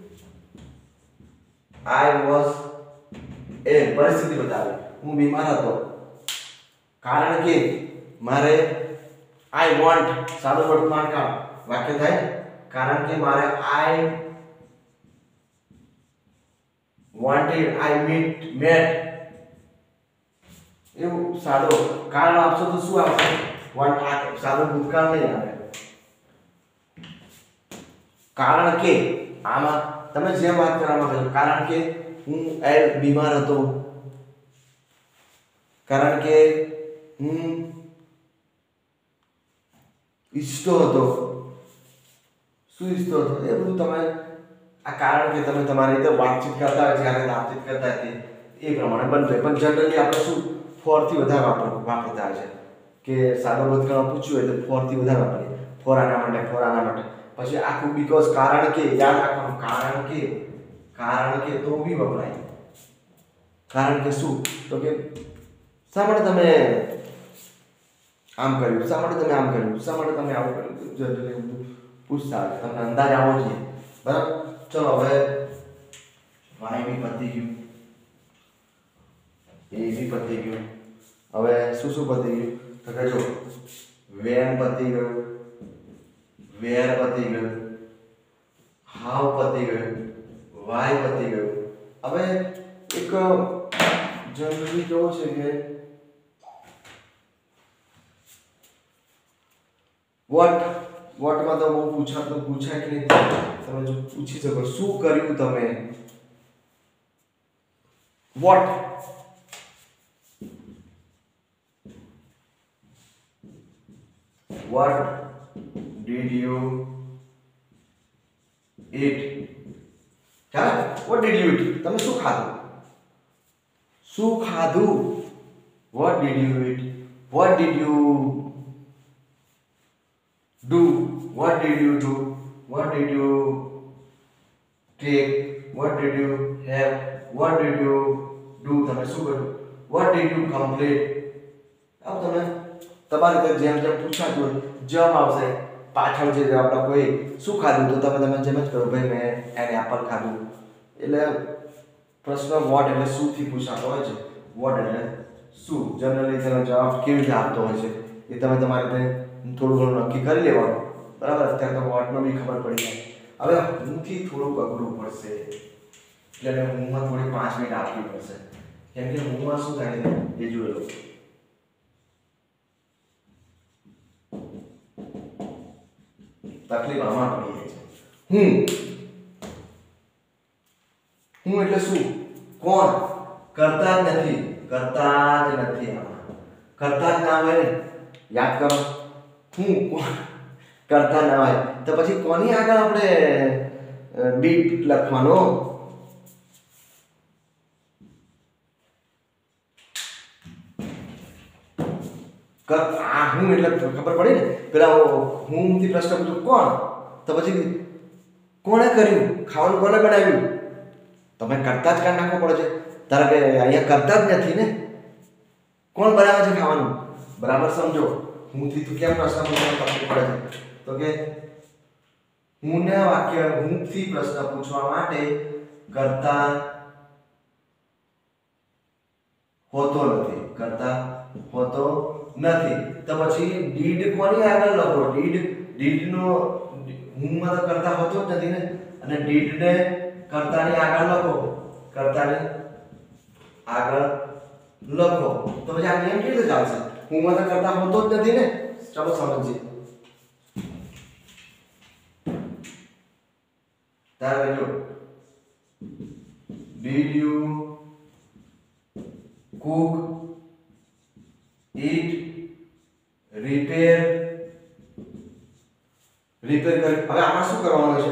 આઈ વોઝ એ પરિસ્થિતિ બતાવી હું બીમાર હતો. કારણ કે મારે આઈ વોન્ટ સાદો વર્તમાન કાળ વાક્ય થાય કારણ કે મારે આઈ wanted I meet met એવું સાદો કારણ આપશો તો શું આવશે વોન્ટ આ સાદો ભૂતકાળ નહીં આવે. કારણ કે આમાં તમે જે વાત કરવા માંગો છો કારણ કે હું એ બીમાર હતો કારણ કે હું ઈચ્છતો હતો શું ઈચ્છતો હતો એ બધું તમે આ કારણ કે તમે તમારી રીતે વાતચીત કરતા હોય જ્યારે વાતચીત કરતા હતી એ પ્રમાણે બનતો હોય. પણ જનરલી આપણે શું ફોરથી વધારે વાપર વાપરતા હોય છે કે સાદો ભૂતકાળ પૂછ્યું હોય તો ફોરથી વધારે વાપરીએ ફોર આના માટે ફોર આના માટે પછી આખું બીકોઝ કારણ કે યાદ રાખવાનું કારણ કે કારણ કે તો બી વપરાય. કારણ કે શું તો કે શા માટે તમે આમ કર્યું શા માટે તમે આમ કર્યું શા માટે તમે આવું કર્યું જનરલી પૂછતા હોય તમને અંદાજ આવવો જોઈએ બરાબર. ચલો હવે વાય બી પતી ગયું એ બી પતી ગયું. હવે શું શું પતી ગયું તો કે જો વેન પતી ગયું, વેર પતી ગયું, હાવ પતી ગયું, વાય પતી ગયું. હવે એક જનરલી કેવું છે કે વોટ વોટમાં તો બહુ પૂછા તો પૂછાય કે નહીં, તમે જો પૂછી શકો શું કર્યું તમે, what what did you eat, ચાલો વોટ ડીડ યુ ઈટ, તમે શું ખાધું, શું ખાધું, what did you eat, what did you do, what did you do, what did you take, what did you have, what did you do, તમે શું કર્યું, what did you complete. આવ તમે તમારી રીતે જેમ જેમ પૂછાતું હોય જવાબ આવશે પાછળ જે આપણા કોઈ શું ખાધું તો તમે તમે જેમ જ કરો ભાઈ મેં એને એપલ ખાધું. એટલે પ્રશ્ન વોટ એટલે શું થી પૂછાતો હોય છે, વોટ એટલે શું. જનરલી તેનો જવાબ કેવી રીતે આપતો હોય છે એ તમે તમારી રીતે થોડું ઘણું નક્કી કરી લેવાનું, બરાબર. અત્યારે તો વોટનો બી ખબર પડી જાય. હવે હુંથી થોડુંક અઘરું પડશે એટલે હુંમાં થોડી પાંચ મિનિટ આપવી પડશે, કેમ કે હુંમાં શું થાય છે એ જોઈ લો. તકલીફ આમાં પડી જાય છે. હું હું એટલે શું, કોણ, કરતા જ નથી, કરતા જ નથી, આમાં કરતા જ ના હોય ને, યાદ કરો. હું કોણ કરતા ના હોય તો પછી કોની આગળ આપણે ડીડ લખવાનો, કર આ હું એટલે ખબર પડી ને. પેલા હું થી પ્રશ્ન પૂછું કોણ તો પછી કોણે કર્યું, ખાવાનું કોણે બનાવ્યું, તમે કરતા જ કાઢ નાખવો પડે છે. ધારો કે અહીંયા કરતા જ નથી ને, કોણ બનાવે છે ખાવાનું, બરાબર સમજો. હું થી તો કેમ પ્રશ્ન પૂછવાનો તકલીફ પડે છે તો કે હું ને વાક્ય હું થી પ્રશ્ન પૂછવા માટે કરતા હોતો નથી, કરતા હોતો નથી તો પછી ડીડ કોની આગળ લખો, ડીડ ડીડ નો હું માં તો કરતા હોતો જ નથી ને, અને ડીડ ને કરતાની આગળ લખો, કરતાની આગળ લખો તો પછી આ નિયમ કેવી રીતે ચાલશે, હું માં તો કરતા હોતો જ નથી ને. ચાલો સમજીએ. તારે જો did you cook, eat, repair, repair કરી. હવે આમાં શું કરવાનું છે,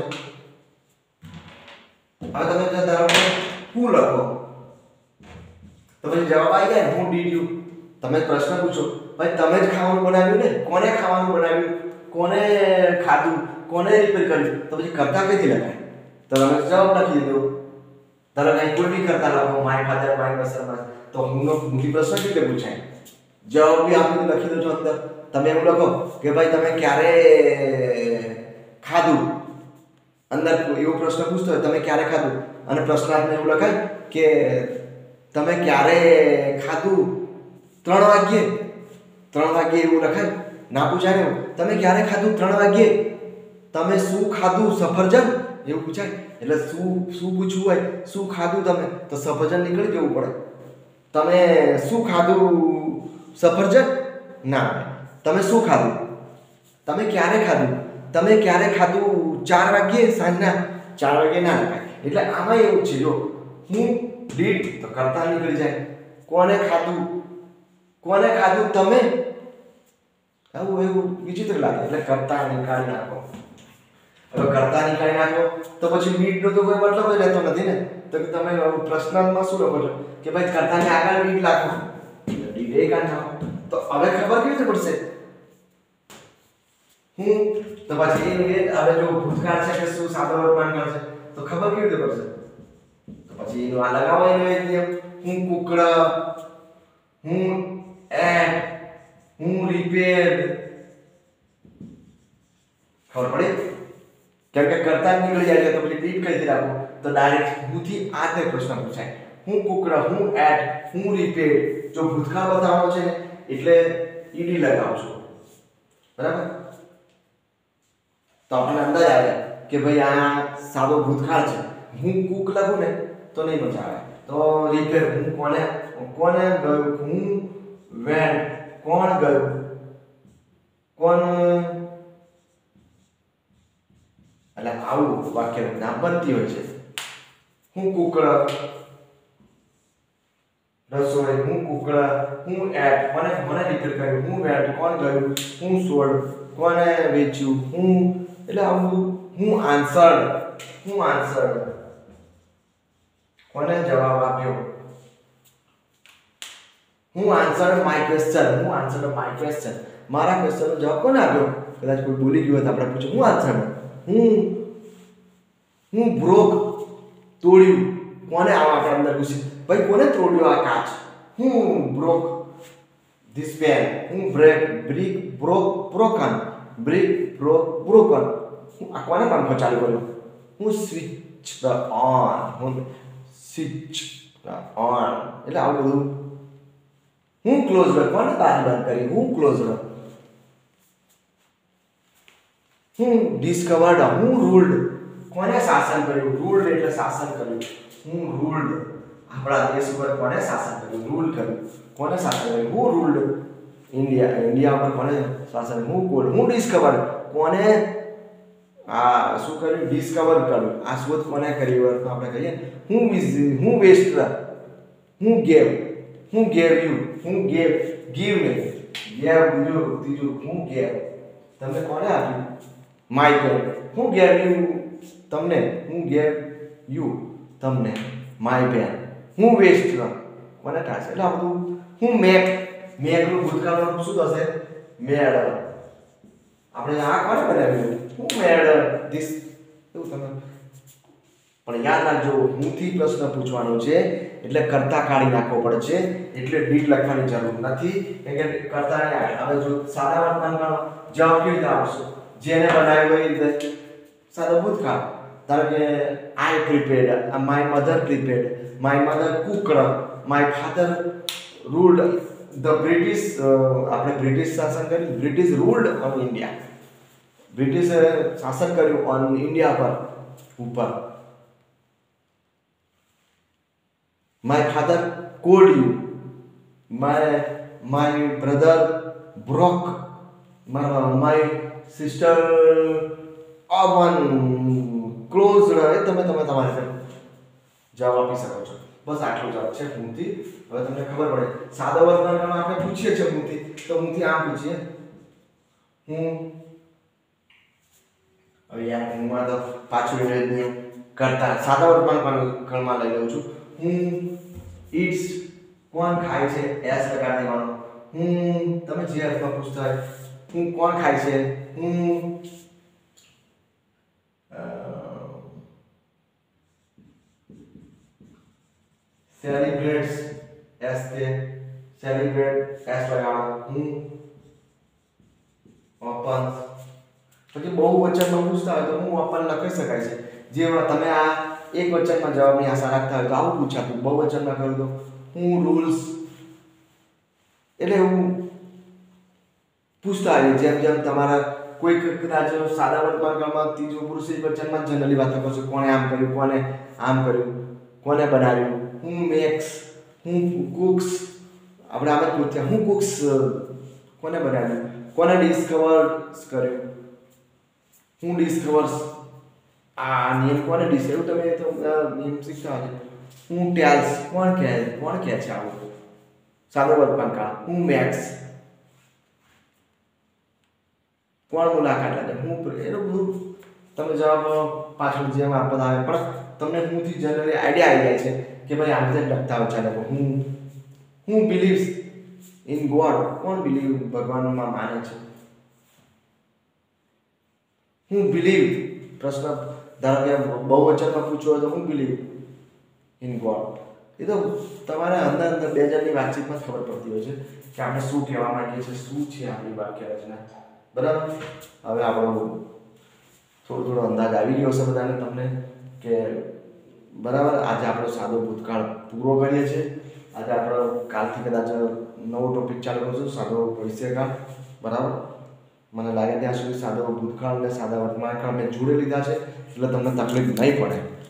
હવે તમે જો ધારો કે હું લખો તો પછી જવાબ આવી જાય ને, હું did you. તમે પ્રશ્ન પૂછો ભાઈ તમે જ ખાવાનું બનાવ્યું ને, કોને ખાવાનું બનાવ્યું, કોને ખાધું, કોને રિપેર કર્યું, તો પછી કરતા કઈથી લખાય, તો તમે જવાબ લખી દો. ધારો કે કોઈ બી કરતા લખો, માય ફાધર, માય મધર, તો હુંનો મુખ્ય પ્રશ્ન કેવી રીતે પૂછાય, જવાબ બી આપીને લખી દો છો અંદર. તમે એવું લખો કે ભાઈ તમે ક્યારે ખાધું, અંદર એવો પ્રશ્ન પૂછતો હોય તમે ક્યારે ખાધું, અને પ્રશ્નાર્થમાં એવું લખાય કે તમે ક્યારે ખાધું, ત્રણ વાગ્યે, ત્રણ વાગ્યે એવું લખાય. ના પૂછાય એવું તમે ક્યારે ખાધું, ત્રણ વાગ્યે. તમે શું ખાધું, સફરજન, એવું પૂછાય. એટલે શું શું પૂછવું હોય, શું ખાધું તમે તો સફરજન નીકળી જવું પડે. તમે શું ખાધું, સફરજન ના. તમે શું ખાધું, તમે ક્યારે ખાધું, તમે ક્યારે ખાધું, ચાર વાગ્યે સાંજના, ચાર વાગ્યે ના લખાય. એટલે આમાં એવું છે જો હું ડીડ તો કરતા નીકળી જાય, કોને ખાધું, કોને ખાધું તમે, આવું એવું વિચિત્ર લાગે એટલે કરતા નીકાળી નાખો. હવે કરતા નીકાળી નાખો તો પછી ડીડ નો તો કોઈ મતલબ જ રહેતો નથી ને. તો કે તમે પ્રશ્નાર્થમાં શું લખો છો કે ભાઈ કરતાની આગળ ડીડ લખો, ડીડ એ કાઢી નાખો. તો હવે ખબર કેવી રીતે પડશે હું, તો પછી એ હવે જો ભૂતકાળ છે કે શું સાદો વર્તમાન છે તો ખબર કેવી રીતે પડશે, તો પછી એનો આ લગાવો એનો એક નિયમ, હું કુકડા, હું એટ, હું રિપેર્ડ. ખબર પડી કેમ કે કરતા નીકળી જાય છે તો પછી ડીડ કઈ રાખો તો ડાયરેક્ટ હું થી આ તે પ્રશ્ન પૂછાય, હું કુકડ, હું એટ, હું રિપેડ. જો ભૂતકાળ બતાવવાનો છે એટલે ઈડી લગાવશો, બરાબર? તો આપણને અંદાજ આવે કે ભાઈ આ સાદો ભૂતકાળ છે. હું કુક લખું ને તો નહીં મજા આવે. તો રિપેર, હું કોને કોને ગયું, હું વેન્ટ, કોણ ગયું, કોણ, એટલે આવું વાક્ય રચના બનતી હોય છે. હું કુકડ રસોઈ, હું કુકડ, હું એટ, કોને કોને રિપેર કર્યું, હું વેટ, કોણ ગયું, હું સોલ્ડ, કોને વેચ્યું, હું, એટલે આવું. હું આન્સર્ડ, હું આન્સર્ડ, કોને જવાબ આપ્યો. હું આન્સર્ડ માય ક્વેશ્ચન, હું આન્સર્ડ માય ક્વેશ્ચન, મારા ક્વેશ્ચનનો જવાબ કોને આપ્યો. કદાચ કોઈ બોલી ગયું હોય તો આપણે પૂછો હું આન્સર્ડ. હું હું બ્રોક, તોડ્યું, કોને આવા આપણે અંદર ઘૂસી, ભાઈ કોને તોડ્યો આ કાચ. હું બ્રોક ધીસ પેન, હું break brick broke broken, brick broke broken. હું આ કોને પંખો ચાલુ કર્યો. હું સ્વિચ ધ ઓન, હું સ્વિચ ધ ઓન, એટલે આવું બધું. હું ક્લોઝર, કોને બારી બંધ કરી, હું ક્લોઝર. હું ડિસ્કવર્ડ, હું રૂલ્ડ, કોને શાસન કર્યું, રૂલ્ડ એટલે શાસન કર્યું. હું રૂલ્ડ, આપણા દેશ ઉપર કોને શાસન કર્યું, રૂલ કર્યું, કોને શાસન કર્યું. હું રૂલ્ડ ઇન્ડિયા, ઇન્ડિયા ઉપર કોને શાસન. હું કોડ, હું ડિસ્કવર, કોને આ શું કર્યું, ડિસ્કવર કર્યું, આ શોધ કોને કરી તો આપણે કહીએ. હું વિઝ, હું વેસ્ટ, હું ગેવ, હું ગેવ યુ, હું ગેવ ગીવ ને ગેવ બીજું ત્રીજું હું ગેવ, તમને કોને આપ્યું, માય પેન, હું ગેવ યુ તમને, હું ગેવ યુ તમને માય પેન. હું વેસ્ટ, કોને થશે, એટલે આ બધું. હું મેક, મેકનું ભૂતકાળનું શું થશે, મેડ. આપણે આ કોને બનાવ્યું, હું મેડ ધીસ, એવું તમે. પણ યાદ રાખજો, હુંથી પ્રશ્ન પૂછવાનો છે એટલે કરતા કાઢી નાખવો પડે છે, એટલે ડીડ લખવાની જરૂર નથી. કેમ કે કરતા નહીં આવે. હવે જો સાદા વર્તમાનમાં જવાબ કેવી રીતે આવશે, જેને બનાવ્યો એ રીતે સાદો ભૂતકાળ. ધારો કે I prepared, my mother prepared, my mother cooked, my father ruled the British. આપણે બ્રિટિશ શાસન કર્યું, British ruled on India, British શાસન કર્યું ઓન ઇન્ડિયા પર, ઉપર. My father called you. My my brother broke. My, my sister oven closed. એ તમે તમે તમારે જવાબ આપી શકો છો. બસ આટલો જવાબ છે હુંથી. હવે તમને ખબર પડે સાદા વર્તમાનમાં આપણે પૂછીએ છીએ હુંથી, તો હુંથી આમ પૂછીએ. હું હવે યાર હુંમાં તો પાછું ઇંગ્રેજી કરતા સાદા વર્તમાન કાળમાં લઈ લઉં છું. હું ઇટ્સ, કોણ ખાય છે, એસ લગાડી દેવાનો. હું તમે જે અર્થમાં પૂછતા હોય, હું કોણ ખાય છે, હું સેલિબ્રેટ્સ, એસ તે સેલિબ્રેટ, એસ લગાડો. હું ઓપન, પછી બહુ વચનમાં પૂછતા હોય તો હું ઓપન લખી શકાય છે. જે તમે આ એક વચનમાં જવાબની આશા રાખતા હોય તો આવું પૂછાતું. બહુ વચનમાં કહ્યું તો હું રૂલ્સ, એટલે હું પૂછતા હોય. જેમ જેમ તમારા કોઈ કદાચ સાદા વર્તમાનમાં ત્રીજો પુરુષ વચનમાં જનરલી વાતો કરશો, કોણે આમ કર્યું, કોને આમ કર્યું, કોને બનાવ્યું. હું મેક્સ, હું કુક્સ, આપણે આમ જ પૂછ્યા હું કુક્સ, કોને બનાવ્યું, કોને ડિસ્કવર કર્યું, હું ડિસ્કવર્સ. આ નિયમ કોને ડીશ, એવું તમે તો નિયમ શીખતા હશે. હું ટેલ્સ, કોણ કહે, કોણ કહે છે આવું, સાદો વર્તમાન કાળ. હું મેક્સ, કોણ મુલાકાત લે, હું, એનું બધું તમે જવાબ પાછળ જેમ આપતા આવે. પણ તમને હુંથી જનરલી આઈડિયા આવી જાય છે કે ભાઈ આ રીતે લખતા હોય ચાલે. હું હું બિલીવ્સ ઇન ગોડ, કોણ બિલીવ ભગવાનમાં માને છે. હું બિલીવ, પ્રશ્ન ધારો કે બહુવચનમાં પૂછવું હોય તો હું બિલીવ ઇન ગોડ. એ તો તમારે અંદર અંદર બે જણની વાતચીતમાં ખબર પડતી હોય છે કે આપણે શું કહેવા માંગીએ છીએ, શું છે આપણી વાક્ય રચના. બરાબર. હવે આપણો થોડો થોડો અંદાજ આવી ગયો છે બધાને તમને કે બરાબર. આજે આપણો સાદો ભૂતકાળ પૂરો કરીએ છીએ. આજે આપણે કાલથી કદાચ નવો ટોપિક ચાલુ કરીશું, સાદો ભવિષ્યકાળ. બરાબર. મને લાગે ત્યાં સુધી સાદો ભૂતકાળ અને સાદા વર્તમાનકાળ મેં જોડે લીધા છે એટલે તમને તકલીફ નહીં પડે.